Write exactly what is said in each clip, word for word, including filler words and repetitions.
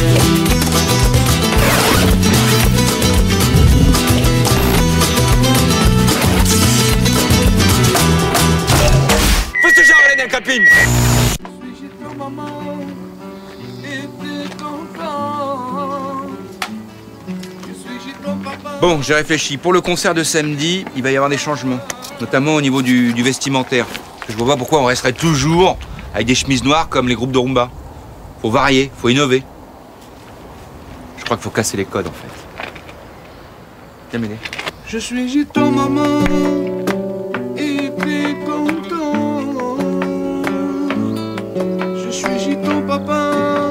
Copine. Bon, j'ai réfléchi. Pour le concert de samedi, il va y avoir des changements, notamment au niveau du, du vestimentaire. Je vois pas pourquoi on resterait toujours avec des chemises noires comme les groupes de rumba. Faut varier, faut innover. Je crois qu'il faut casser les codes en fait. Tiens, Médé. Je suis ton maman et t'es content. Je suis ton papa.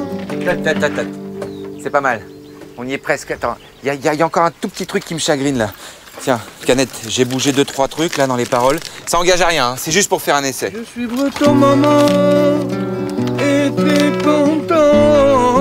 C'est pas mal. On y est presque. Attends, il y, y, y a encore un tout petit truc qui me chagrine là. Tiens, Canette, j'ai bougé deux trois trucs là dans les paroles. Ça engage à rien, hein. C'est juste pour faire un essai. Je suis breton maman et t'es content.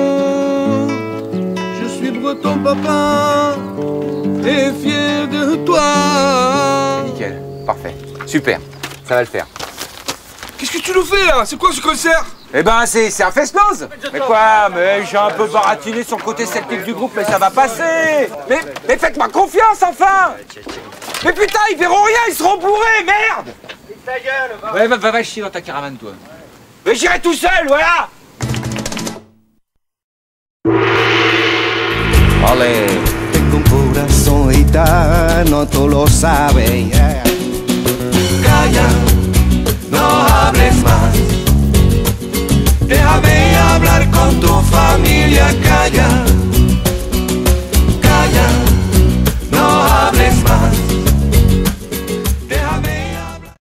Je suis breton papa et fier de toi. Nickel, parfait, super, ça va le faire. Qu'est-ce que tu nous fais là? C'est quoi ce concert? Eh ben, c'est un fest-noz. Mais quoi? Mais j'ai un peu baratiné sur le côté celtique du groupe, mais ça va passer. Mais, mais faites-moi confiance, enfin. Mais putain, ils verront rien, ils seront bourrés, merde. Ta gueule, va. Ouais, va, va, va chier dans ta caravane, toi. Mais j'irai tout seul, voilà. Olé. Tengo un corazón gitano, tú lo sabes. Yeah. Calla, no hables más. Déjame hablar con tu familia, calla.